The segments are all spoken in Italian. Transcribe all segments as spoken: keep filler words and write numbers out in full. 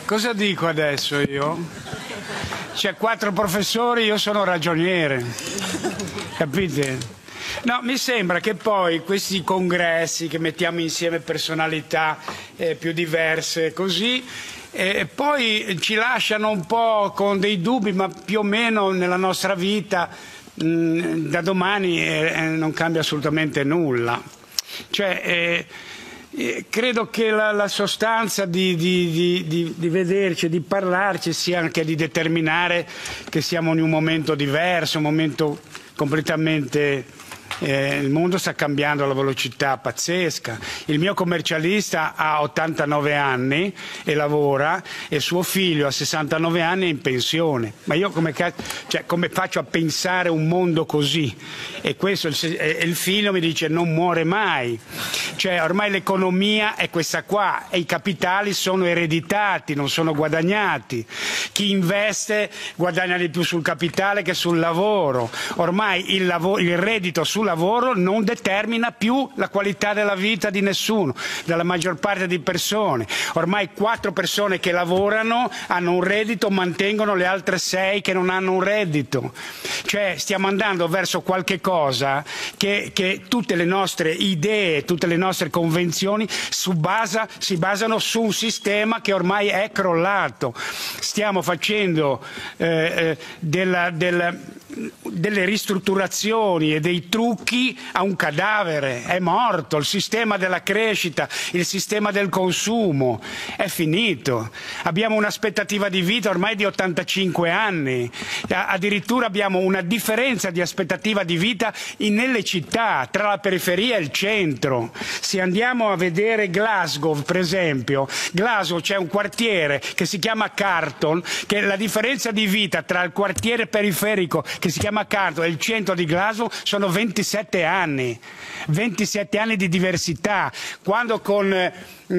Cosa dico adesso io? C'è quattro professori, io sono ragioniere, capite? No, mi sembra che poi questi congressi che mettiamo insieme personalità eh, più diverse così, e poi ci lasciano un po' con dei dubbi, ma più o meno nella nostra vita mh, da domani eh, non cambia assolutamente nulla. Cioè, eh, eh, credo che la, la sostanza di, di, di, di, di vederci, di parlarci, sia anche di determinare che siamo in un momento diverso, un momento completamente... Eh, il mondo sta cambiando a una velocità pazzesca. Il mio commercialista ha ottantanove anni e lavora, e suo figlio a sessantanove anni è in pensione. Ma io come, cioè, come faccio a pensare un mondo così? E questo e il figlio mi dice non muore mai. Cioè, ormai l'economia è questa qua e i capitali sono ereditati, non sono guadagnati. Chi investe guadagna di più sul capitale che sul lavoro. Ormai il, lavoro, il reddito sul lavoro non determina più la qualità della vita di nessuno, della maggior parte di persone. Ormai quattro persone che lavorano hanno un reddito, mantengono le altre sei che non hanno un reddito. Cioè stiamo andando verso qualche cosa che, che tutte le nostre idee, tutte le nostre convenzioni su basa, si basano su un sistema che ormai è crollato. Stiamo facendo eh, eh, della, della, delle ristrutturazioni e dei trucchi a un cadavere, è morto. Il sistema della crescita, il sistema del consumo è finito. Abbiamo un'aspettativa di vita ormai di ottantacinque anni, addirittura abbiamo una differenza di aspettativa di vita in, nelle città, tra la periferia e il centro. Se andiamo a vedere Glasgow, per esempio, Glasgow c'è un quartiere che si chiama Carlton, che la differenza di vita tra il quartiere periferico che si chiama Carlton e il centro di Glasgow sono ventisette anni, ventisette anni di diversità. Quando con eh,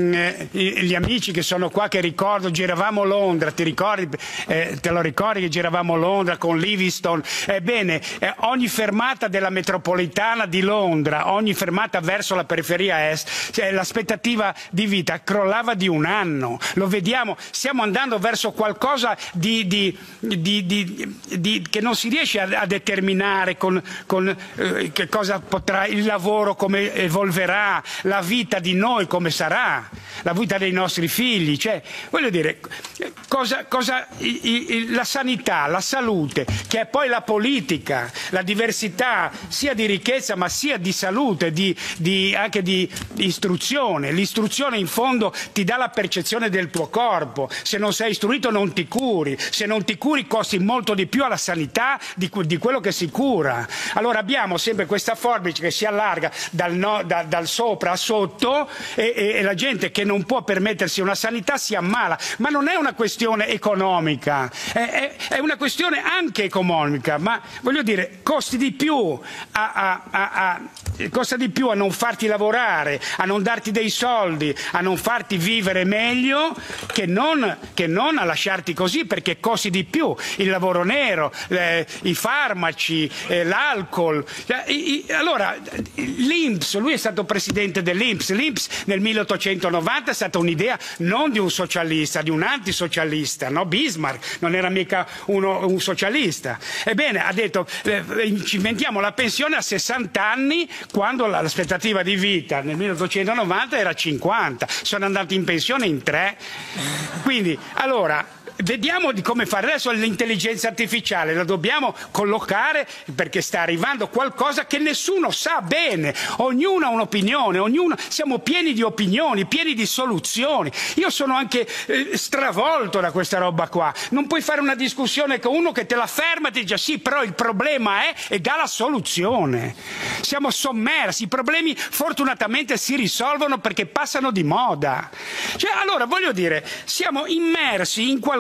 gli amici che sono qua, che ricordo, giravamo Londra, ti ricordi, eh, te lo ricordi che giravamo Londra con Livingstone? Ebbene, eh, ogni fermata della metropolitana di Londra, ogni fermata verso la periferia est, cioè, l'aspettativa di vita crollava di un anno. Lo vediamo, stiamo andando verso qualcosa di, di, di, di, di, che non si riesce a, a determinare con, con eh, che cosa potrà il lavoro, come evolverà, la vita di noi come sarà, la vita dei nostri figli. Cioè, voglio dire, cosa, cosa, i, i, la sanità, la salute, che è poi la politica, la diversità sia di ricchezza ma sia di salute, di, di, anche di istruzione. L'istruzione in fondo ti dà la percezione del tuo corpo. Se non sei istruito non ti curi, se non ti curi costi molto di più alla sanità di, di quello che si cura. Allora abbiamo sempre questa forbice che si allarga dal, no, da, dal sopra a sotto, e, e, e la gente che non può permettersi una sanità si ammala. Ma non è una questione economica, è, è, è una questione anche economica, ma voglio dire, costi di più a, a, a, a, costa di più a non farti lavorare, a non darti dei soldi, a non farti vivere meglio, che non, che non a lasciarti così, perché costi di più. Il lavoro nero, eh, i farmaci, eh, l'alcol. Allora, l'I N P S, lui è stato presidente dell'I N P S. L'I N P S nel milleottocentonovanta è stata un'idea non di un socialista, di un antisocialista, no? Bismarck non era mica uno, un socialista. Ebbene, ha detto, eh, ci inventiamo la pensione a sessanta anni, quando l'aspettativa di vita nel milleottocentonovanta era cinquanta. Sono andati in pensione in tre. Quindi, allora, vediamo di come fare adesso l'intelligenza artificiale, la dobbiamo collocare, perché sta arrivando qualcosa che nessuno sa bene, ognuno ha un'opinione, ognuno, siamo pieni di opinioni, pieni di soluzioni. Io sono anche eh, stravolto da questa roba qua. Non puoi fare una discussione con uno che te la ferma e ti dice sì, però il problema è, e dà la soluzione. Siamo sommersi, i problemi fortunatamente si risolvono perché passano di moda. Cioè, allora voglio dire, siamo immersi in qualcosa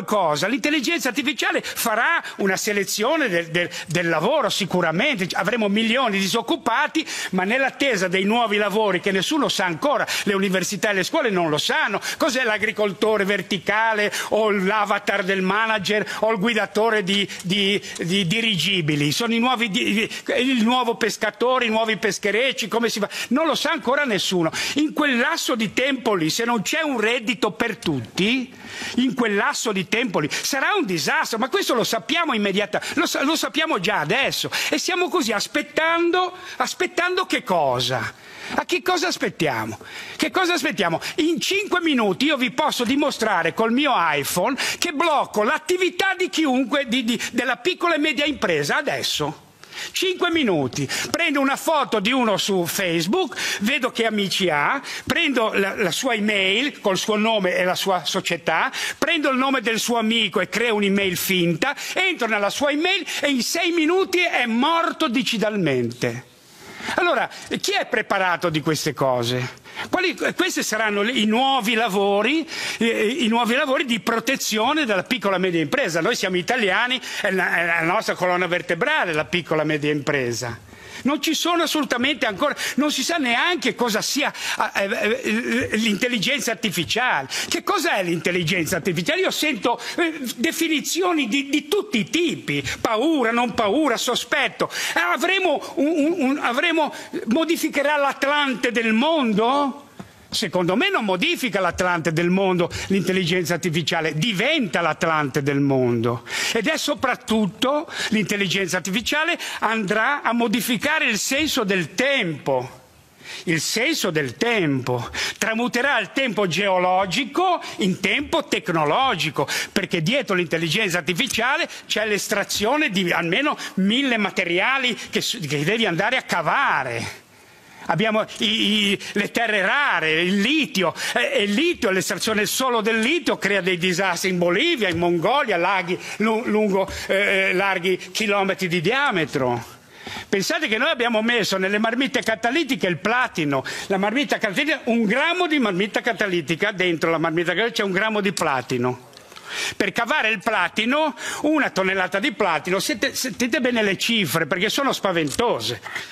qualcosa. L'intelligenza artificiale farà una selezione del, del, del lavoro, sicuramente avremo milioni di disoccupati, ma nell'attesa dei nuovi lavori che nessuno sa ancora, le università e le scuole non lo sanno, cos'è l'agricoltore verticale o l'avatar del manager o il guidatore di, di, di dirigibili, sono i nuovi, il nuovo pescatore, i nuovi pescherecci, come si fa? Non lo sa ancora nessuno. In quel lasso di tempo lì, se non c'è un reddito per tutti, in quel lasso di tempo lì sarà un disastro, ma questo lo sappiamo immediatamente, lo, lo sappiamo già adesso e stiamo così aspettando, aspettando che cosa? A che cosa aspettiamo? Che cosa aspettiamo? In cinque minuti io vi posso dimostrare col mio iPhone che blocco l'attività di chiunque, di, di, della piccola e media impresa adesso. cinque minuti, prendo una foto di uno su Facebook, vedo che amici ha, prendo la, la sua email col suo nome e la sua società, prendo il nome del suo amico e creo un'email finta, entro nella sua email e in sei minuti è morto digitalmente. Allora, chi è preparato di queste cose? Quali, questi saranno i nuovi lavori, eh, i nuovi lavori di protezione della piccola e media impresa. Noi siamo italiani, è la, è la nostra colonna vertebrale la piccola e media impresa. Non ci sono assolutamente ancora, non si sa neanche cosa sia eh, eh, l'intelligenza artificiale. Che cos'è l'intelligenza artificiale? Io sento eh, definizioni di, di tutti i tipi, paura, non paura, sospetto. Eh, avremo, un, un, un, avremo, modificherà l'Atlante del mondo? Secondo me non modifica l'Atlante del mondo l'intelligenza artificiale, diventa l'Atlante del mondo. Ed è soprattutto l'intelligenza artificiale andrà a modificare il senso del tempo. Il senso del tempo tramuterà il tempo geologico in tempo tecnologico, perché dietro l'intelligenza artificiale c'è l'estrazione di almeno mille materiali che, che devi andare a cavare. Abbiamo i, i, le terre rare, il litio, e il litio, l'estrazione solo del litio crea dei disastri in Bolivia, in Mongolia, laghi lungo eh, larghi chilometri di diametro. Pensate che noi abbiamo messo nelle marmitte catalitiche il platino, la marmitta catalitica, un grammo di marmitta catalitica, dentro la marmitta catalitica c'è un grammo di platino. Per cavare il platino, una tonnellata di platino, sentite, sentite bene le cifre perché sono spaventose.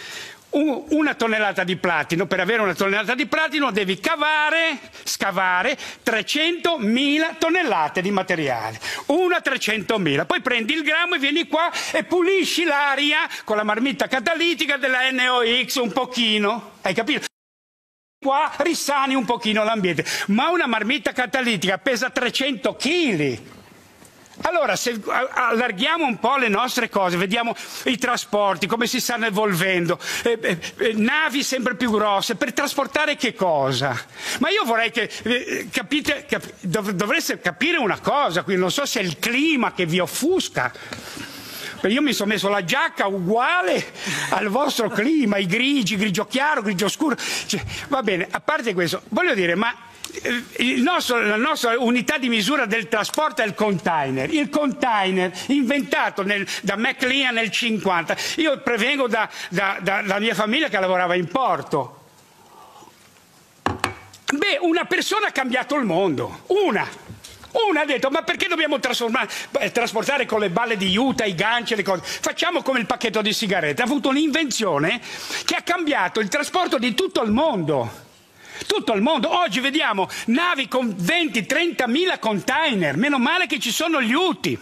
Una tonnellata di platino, per avere una tonnellata di platino devi cavare, scavare trecentomila tonnellate di materiale, una trecentomila, poi prendi il grammo e vieni qua e pulisci l'aria con la marmitta catalitica della N O X un pochino, hai capito? Qua risani un pochino l'ambiente, ma una marmitta catalitica pesa trecento chili. Allora, se allarghiamo un po' le nostre cose, vediamo i trasporti, come si stanno evolvendo, eh, eh, navi sempre più grosse, per trasportare che cosa? Ma io vorrei che eh, capite, cap dov dovreste capire una cosa, qui non so se è il clima che vi offusca, io mi sono messo la giacca uguale al vostro clima, i grigi, grigio chiaro, grigio scuro, cioè, va bene, a parte questo, voglio dire, ma Il nostro, la nostra unità di misura del trasporto è il container. Il container inventato nel, da McLean nel cinquanta. Io prevengo da, da, da, dalla mia famiglia che lavorava in porto. Beh, una persona ha cambiato il mondo. Una. Una ha detto, ma perché dobbiamo trasportare con le balle di juta, i ganci, le cose? Facciamo come il pacchetto di sigarette. Ha avuto un'invenzione che ha cambiato il trasporto di tutto il mondo. Tutto il mondo. Oggi vediamo navi con venti trentamila container. Meno male che ci sono gli U T I.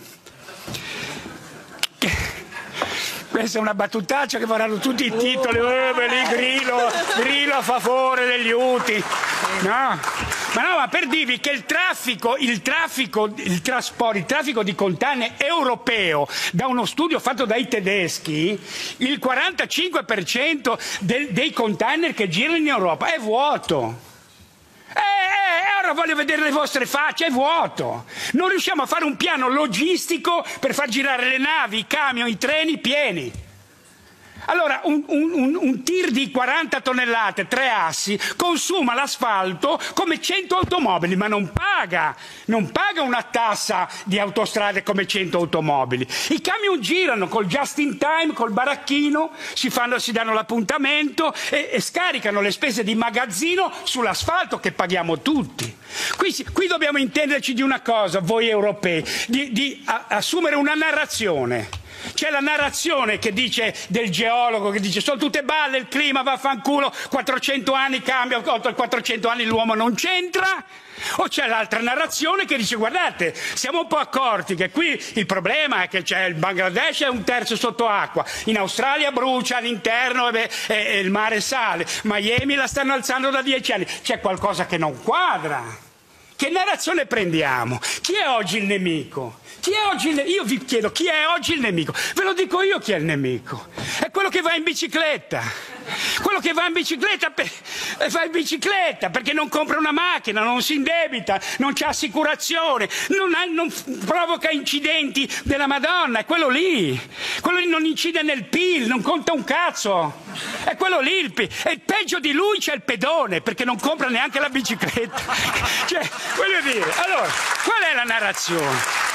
Questa è una battutaccia che vorranno tutti i titoli. Eh, beh, lì Grillo, Grillo a favore degli U T I. No. Ma no, ma per dirvi che il traffico, il traffico, il trasporto, il traffico di container europeo, da uno studio fatto dai tedeschi, il quarantacinque per cento del, dei container che girano in Europa è vuoto. E eh, ora voglio vedere le vostre facce, è vuoto. Non riusciamo a fare un piano logistico per far girare le navi, i camion, i treni pieni. Allora, un, un, un tir di quaranta tonnellate, tre assi, consuma l'asfalto come cento automobili, ma non paga, non paga una tassa di autostrade come cento automobili. I camion girano col just in time, col baracchino, si, fanno, si danno l'appuntamento e, e scaricano le spese di magazzino sull'asfalto che paghiamo tutti. Qui, qui dobbiamo intenderci di una cosa, voi europei, di, di a, assumere una narrazione. C'è la narrazione che dice del geologo che dice sono tutte balle, il clima vaffanculo, quattrocento anni cambia, oltre quattrocento anni l'uomo non c'entra. O c'è l'altra narrazione che dice guardate, siamo un po' accorti che qui il problema è che c'è il Bangladesh è un terzo sotto acqua, in Australia brucia all'interno e, e, e il mare sale, Miami la stanno alzando da dieci anni, c'è qualcosa che non quadra. Che narrazione prendiamo? Chi è oggi il nemico? Chi è oggi il nemico? Io vi chiedo chi è oggi il nemico. Ve lo dico io chi è il nemico. È quello che va in bicicletta. Quello che va in bicicletta, per... va in bicicletta perché non compra una macchina, non si indebita, non c'ha assicurazione, non, ha, non provoca incidenti della Madonna, è quello lì. Quello lì non incide nel P I L, non conta un cazzo. È quello lì il P I L. E peggio di lui c'è il pedone perché non compra neanche la bicicletta. Cioè, voglio dire, allora, qual è la narrazione?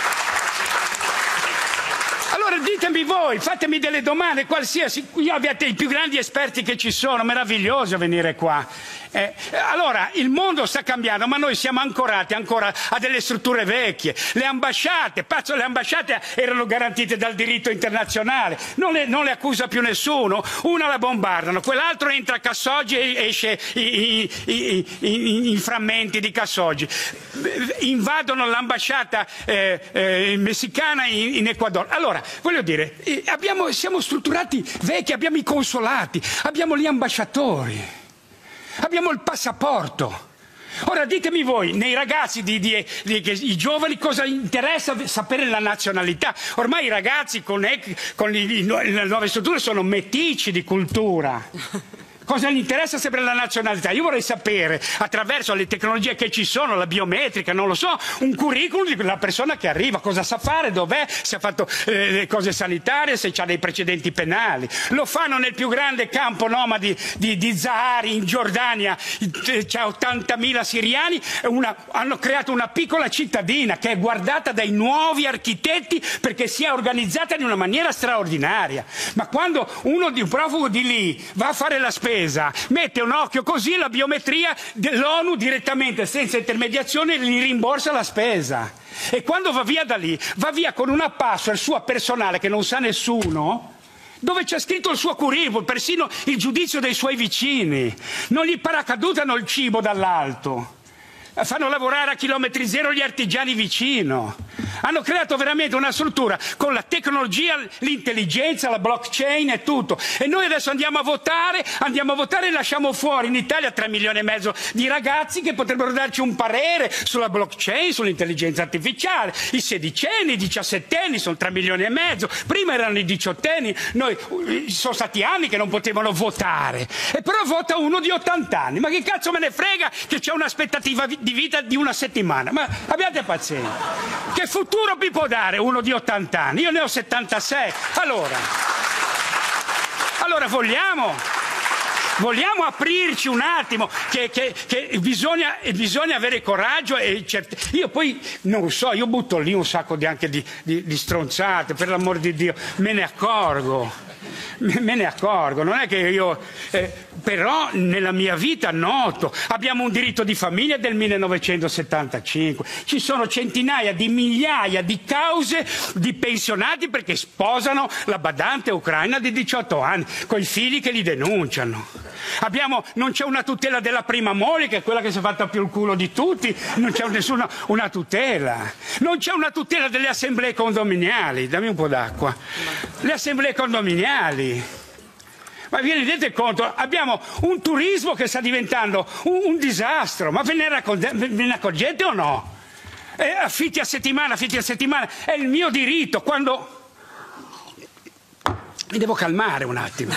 Allora ditemi voi, fatemi delle domande, qualsiasi, io abbiate i più grandi esperti che ci sono, meraviglioso venire qua. Eh, allora, il mondo sta cambiando, ma noi siamo ancorati ancora a delle strutture vecchie. Le ambasciate, pazzo, le ambasciate erano garantite dal diritto internazionale, non le, non le accusa più nessuno, una la bombardano, quell'altro entra a Khashoggi e esce i, i, i, i, i frammenti di Khashoggi. Invadono l'ambasciata eh, eh, messicana in, in Ecuador. Allora, voglio dire, abbiamo, siamo strutturati vecchi, abbiamo i consolati, abbiamo gli ambasciatori. Abbiamo il passaporto. Ora ditemi voi, nei ragazzi, di, di, di, di, i giovani, cosa interessa sapere la nazionalità? Ormai i ragazzi con, con i, le nuove strutture sono meticci di cultura. Cosa gli interessa sempre la nazionalità? Io vorrei sapere, attraverso le tecnologie che ci sono, la biometrica, non lo so, un curriculum di quella persona che arriva, cosa sa fare, dov'è, se ha fatto eh, le cose sanitarie, se ha dei precedenti penali. Lo fanno nel più grande campo nomadi di, di Zahari, in Giordania, c'è ottantamila siriani, una, hanno creato una piccola cittadina che è guardata dai nuovi architetti perché sia organizzata in una maniera straordinaria. Ma quando uno di un profugo di lì va a fare la spesa, mette un occhio così, la biometria dell'ONU direttamente, senza intermediazione, gli rimborsa la spesa. E quando va via da lì, va via con una password sua personale che non sa nessuno, dove c'è scritto il suo curriculum, persino il giudizio dei suoi vicini. Non gli paracadutano il cibo dall'alto. Fanno lavorare a chilometri zero gli artigiani vicino. Hanno creato veramente una struttura con la tecnologia, l'intelligenza, la blockchain e tutto. E noi adesso andiamo a votare, andiamo a votare e lasciamo fuori in Italia tre milioni e mezzo di ragazzi che potrebbero darci un parere sulla blockchain, sull'intelligenza artificiale. I sedicenni, i diciassettenni sono tre milioni e mezzo. Prima erano i diciottenni, noi sono stati anni che non potevano votare. E però vota uno di ottanta anni. Ma che cazzo me ne frega che c'è un'aspettativa di vita di una settimana? Ma abbiate pazienza. Che futuro mi può dare uno di ottanta anni? Io ne ho settantasei. Allora, allora vogliamo, vogliamo aprirci un attimo, che, che, che bisogna, bisogna avere coraggio e certe... Io poi non so, io butto lì un sacco di, anche di, di, di stronzate, per l'amor di Dio, me ne accorgo. Me ne accorgo, non è che io, eh, però nella mia vita noto, abbiamo un diritto di famiglia del millenovecentosettantacinque, ci sono centinaia di migliaia di cause di pensionati perché sposano la badante ucraina di diciotto anni, con i figli che li denunciano. Abbiamo, non c'è una tutela della prima moglie, che è quella che si è fatta più il culo di tutti, non c'è nessuna una tutela. Non c'è una tutela delle assemblee condominiali, dammi un po' d'acqua. Le assemblee condominiali. Ma vi rendete conto? Abbiamo un turismo che sta diventando un, un disastro, ma ve ne, racconte, ve ne accorgete o no? E affitti a settimana, affitti a settimana, è il mio diritto, quando... Mi devo calmare un attimo.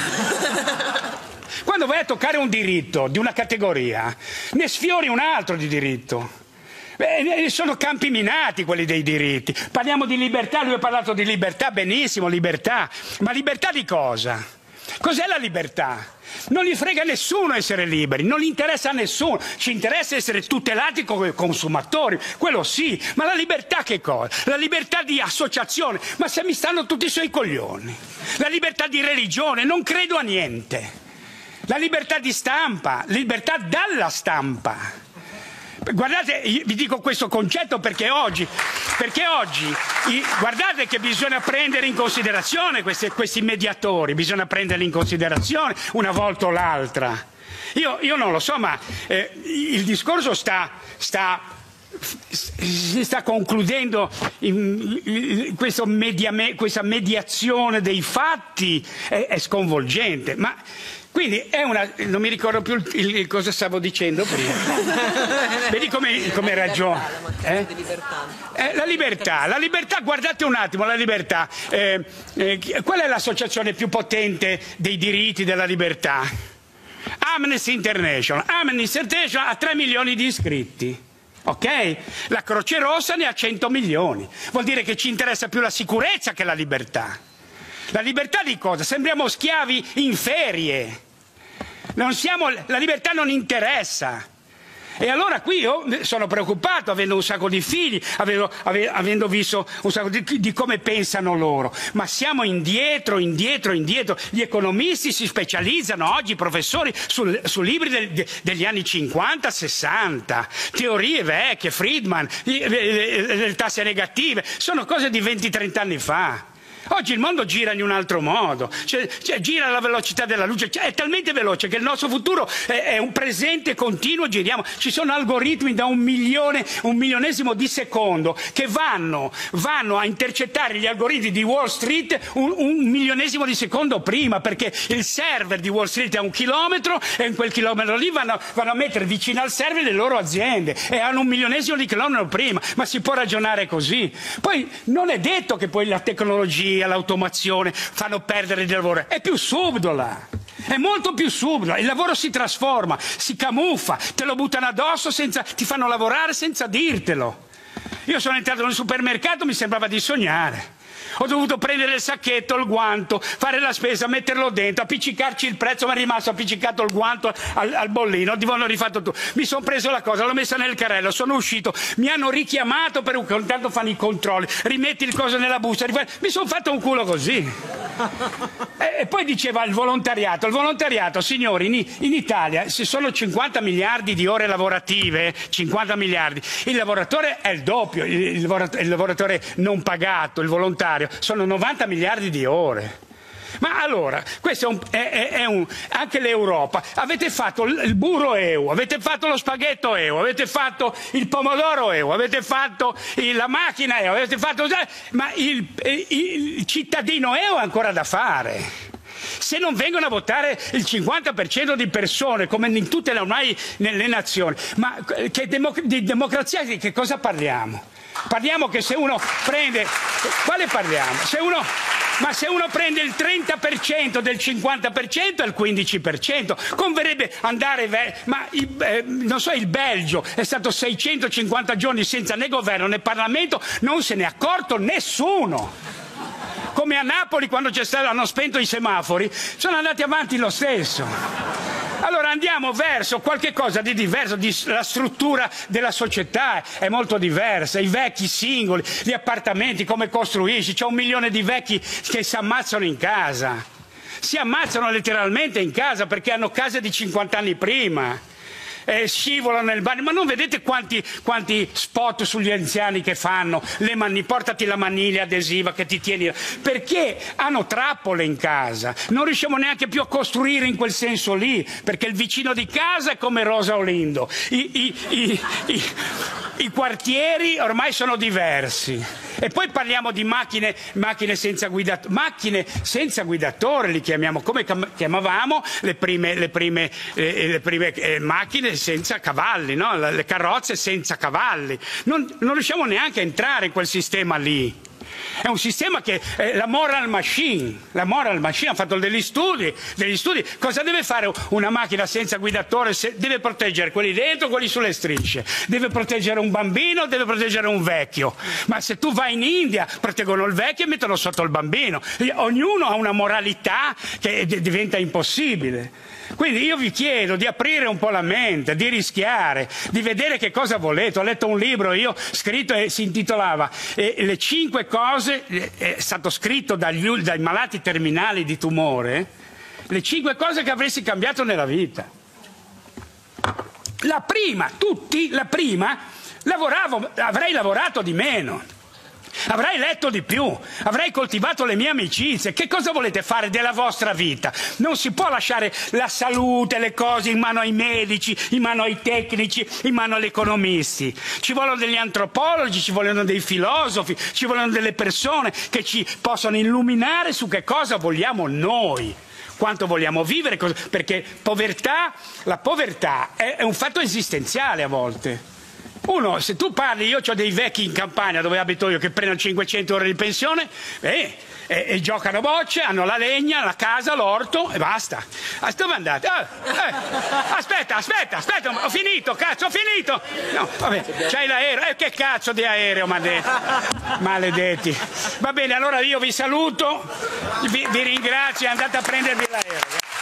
Quando vai a toccare un diritto di una categoria, ne sfiori un altro di diritto. Beh, sono campi minati quelli dei diritti. Parliamo di libertà, lui ha parlato di libertà, benissimo, libertà. Ma libertà di cosa? Cos'è la libertà? Non gli frega a nessuno essere liberi, non gli interessa a nessuno, ci interessa essere tutelati come consumatori, quello sì, ma la libertà che cosa? La libertà di associazione, ma se mi stanno tutti i suoi coglioni, la libertà di religione, non credo a niente, la libertà di stampa, libertà dalla stampa. Guardate, vi dico questo concetto perché oggi, perché oggi i, guardate che bisogna prendere in considerazione questi, questi mediatori, bisogna prenderli in considerazione una volta o l'altra. Io, io non lo so, ma eh, il discorso sta, sta, si sta concludendo in, in questo media, questa mediazione dei fatti è, è sconvolgente. Ma quindi è una, non mi ricordo più il, il cosa stavo dicendo prima. Vedi come, come ragiona. Eh? Eh, la libertà, la libertà, guardate un attimo, la libertà. Eh, eh, qual è l'associazione più potente dei diritti della libertà? Amnesty International. Amnesty International ha tre milioni di iscritti. Ok? La Croce Rossa ne ha cento milioni. Vuol dire che ci interessa più la sicurezza che la libertà. La libertà di cosa? Sembriamo schiavi in ferie. Non siamo, la libertà non interessa. E allora qui io sono preoccupato, avendo un sacco di figli, avendo, avendo visto un sacco di, di come pensano loro. Ma siamo indietro, indietro, indietro. Gli economisti si specializzano oggi, professori, su, su libri del, degli anni cinquanta sessanta. Teorie vecchie, Friedman, le, le, le tasse negative. Sono cose di venti trenta anni fa. Oggi il mondo gira in un altro modo, cioè, cioè, gira alla velocità della luce, cioè, è talmente veloce che il nostro futuro è, è un presente continuo, giriamo, ci sono algoritmi da un milione, un milionesimo di secondo che vanno, vanno a intercettare gli algoritmi di Wall Street un, un milionesimo di secondo prima, perché il server di Wall Street è a un chilometro e in quel chilometro lì vanno, vanno a mettere vicino al server le loro aziende e hanno un milionesimo di chilometro prima, ma si può ragionare così. Poi non è detto che poi la tecnologia, l'automazione fanno perdere il lavoro, è più subdola, è molto più subdola, il lavoro si trasforma, si camuffa, te lo buttano addosso, senza, ti fanno lavorare senza dirtelo. Io sono entrato nel supermercato, mi sembrava di sognare. Ho dovuto prendere il sacchetto, il guanto, fare la spesa, metterlo dentro, appiccicarci il prezzo, ma è rimasto appiccicato il guanto al, al bollino, ti hanno rifatto tu. Mi sono preso la cosa, l'ho messa nel carrello, sono uscito, mi hanno richiamato per un intanto fanno i controlli, rimetti il coso nella busta, rifai... mi sono fatto un culo così. E, e poi diceva il volontariato, il volontariato, signori, in, in Italia se sono cinquanta miliardi di ore lavorative, cinquanta miliardi, il lavoratore è il doppio, il, il, lavoratore, il lavoratore non pagato, il volontario, sono novanta miliardi di ore. Ma allora, questo è un, è, è, è un, anche l'Europa, avete fatto il burro E U, avete fatto lo spaghetto E U, avete fatto il pomodoro E U, avete fatto il, la macchina E U, avete fatto, ma il, il, il cittadino E U è ancora da fare. Se non vengono a votare il cinquanta per cento di persone, come in tutte le ormai nelle nazioni, ma che democ- di democrazia di che cosa parliamo? Parliamo che se uno prende, quale parliamo? Se uno, ma se uno prende il trenta per cento del cinquanta per cento è il quindici per cento, converrebbe andare, ma il, eh, non so, il Belgio è stato seicentocinquanta giorni senza né governo né Parlamento, non se ne è accorto nessuno. Come a Napoli quando c'è stato, hanno spento i semafori, sono andati avanti lo stesso. Allora andiamo verso qualche cosa di diverso, di, la struttura della società è molto diversa, i vecchi singoli, gli appartamenti, come costruisci, c'è un milione di vecchi che si ammazzano in casa, si ammazzano letteralmente in casa perché hanno case di cinquanta anni prima. Eh, scivolano nel bagno, ma non vedete quanti, quanti spot sugli anziani che fanno, le mani, portati la maniglia adesiva che ti tieni, perché hanno trappole in casa, non riusciamo neanche più a costruire in quel senso lì, perché il vicino di casa è come Rosa Olindo, i, i, i, i, i quartieri ormai sono diversi. E poi parliamo di macchine, macchine senza guidatore, macchine senza guidatore li chiamiamo, come chiamavamo le prime, le prime, eh, le prime eh, macchine senza cavalli, no? Le carrozze senza cavalli. Non, non riusciamo neanche a entrare in quel sistema lì. È un sistema che è la moral machine, la moral machine, ha fatto degli studi, degli studi. Cosa deve fare una macchina senza guidatore? Se deve proteggere quelli dentro, quelli sulle strisce, deve proteggere un bambino, deve proteggere un vecchio. Ma se tu vai in India, proteggono il vecchio e mettono sotto il bambino. Ognuno ha una moralità che diventa impossibile. Quindi io vi chiedo di aprire un po' la mente, di rischiare, di vedere che cosa volete. Ho letto un libro io scritto e si intitolava eh, Le cinque cose, eh, è stato scritto dagli, dai malati terminali di tumore, le cinque cose che avresti cambiato nella vita. La prima, tutti, la prima, lavoravo, avrei lavorato di meno. Avrei letto di più, avrei coltivato le mie amicizie. Che cosa volete fare della vostra vita? Non si può lasciare la salute, le cose in mano ai medici, in mano ai tecnici, in mano agli economisti. Ci vogliono degli antropologi, ci vogliono dei filosofi, ci vogliono delle persone che ci possono illuminare su che cosa vogliamo noi, quanto vogliamo vivere, perché povertà, la povertà è, è un fatto esistenziale a volte. Uno, se tu parli, io ho dei vecchi in campagna dove abito io che prendono cinquecento ore di pensione, eh, e, e giocano a bocce, hanno la legna, la casa, l'orto e basta. Ah, dove andate? Ah, eh, aspetta, aspetta, aspetta, ho finito, cazzo, ho finito! No, vabbè, c'hai l'aereo, eh, che cazzo di aereo, maledetti. Maledetti. Va bene, allora io vi saluto, vi, vi ringrazio e andate a prendervi l'aereo.